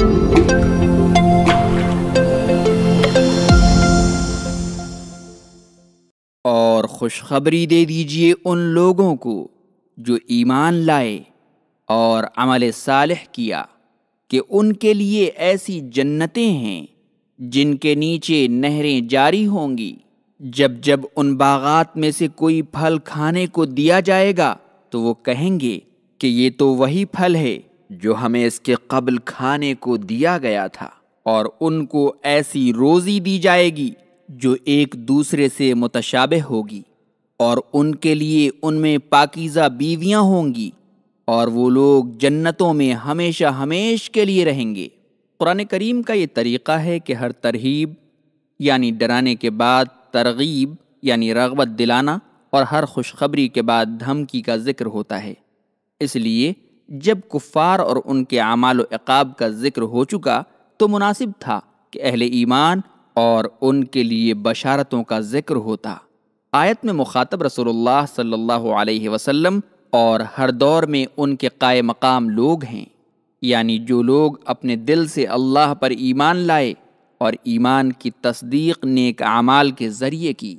اور خوشخبری دے دیجئے ان لوگوں کو جو ایمان لائے اور عمل صالح کیا کہ ان کے لیے ایسی جنتیں ہیں جن کے نیچے نہریں جاری ہوں گی۔ جب جب ان باغات میں سے کوئی پھل کھانے کو دیا جائے گا تو وہ کہیں گے کہ یہ تو وہی پھل ہے جو ہمیں اس کے قبل کھانے کو دیا گیا تھا، اور ان کو ایسی روزی دی جائے گی جو ایک دوسرے سے متشابہ ہوگی، اور ان کے لیے ان میں پاکیزہ بیویاں ہوں گی، اور وہ لوگ جنتوں میں ہمیشہ ہمیش کے لیے رہیں گے۔ قرآن کریم کا یہ طریقہ ہے کہ ہر ترہیب یعنی ڈرانے کے بعد ترغیب یعنی رغبت دلانا، اور ہر خوشخبری کے بعد دھمکی کا ذکر ہوتا ہے۔ اس لیے جب کفار اور ان کے اعمال و عقاب کا ذکر ہو چکا تو مناسب تھا کہ اہل ایمان اور ان کے لیے بشارتوں کا ذکر ہوتا۔ آیت میں مخاطب رسول اللہ صلی اللہ علیہ وسلم اور ہر دور میں ان کے قائم مقام لوگ ہیں، یعنی جو لوگ اپنے دل سے اللہ پر ایمان لائے اور ایمان کی تصدیق نیک اعمال کے ذریعے کی،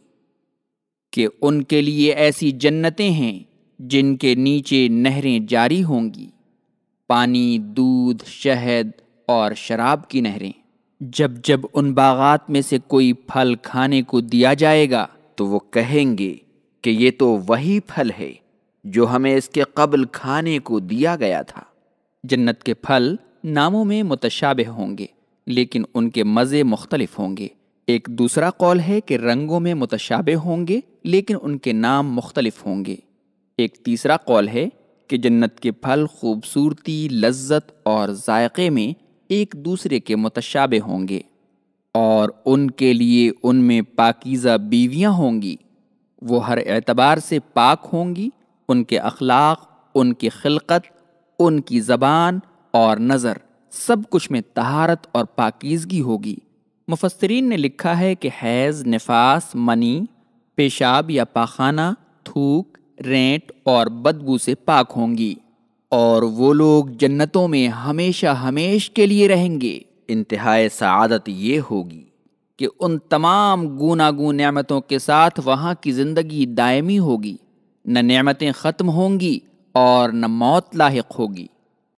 کہ ان کے لیے ایسی جنتیں ہیں جن کے نیچے نہریں جاری ہوں گی، پانی، دودھ، شہد اور شراب کی نہریں۔ جب جب ان باغات میں سے کوئی پھل کھانے کو دیا جائے گا تو وہ کہیں گے کہ یہ تو وہی پھل ہے جو ہمیں اس کے قبل کھانے کو دیا گیا تھا۔ جنت کے پھل ناموں میں متشابہ ہوں گے لیکن ان کے مزے مختلف ہوں گے۔ ایک دوسرا قول ہے کہ رنگوں میں متشابہ ہوں گے لیکن ان کے نام مختلف ہوں گے۔ ایک تیسرا قول ہے کہ جنت کے پھل خوبصورتی، لذت اور ذائقے میں ایک دوسرے کے متشابہ ہوں گے، اور ان کے لیے ان میں پاکیزہ بیویاں ہوں گی۔ وہ ہر اعتبار سے پاک ہوں گی، ان کے اخلاق، ان کی خلقت، ان کی زبان اور نظر، سب کچھ میں طہارت اور پاکیزگی ہوگی۔ مفسرین نے لکھا ہے کہ حیض، نفاس، منی، پیشاب یا پاخانہ، تھوک، رینٹ اور بدبو سے پاک ہوں گی، اور وہ لوگ جنتوں میں ہمیشہ ہمیش کے لیے رہیں گے۔ انتہائی سعادت یہ ہوگی کہ ان تمام گوناگون نعمتوں کے ساتھ وہاں کی زندگی دائمی ہوگی، نہ نعمتیں ختم ہوں گی اور نہ موت لاحق ہوگی۔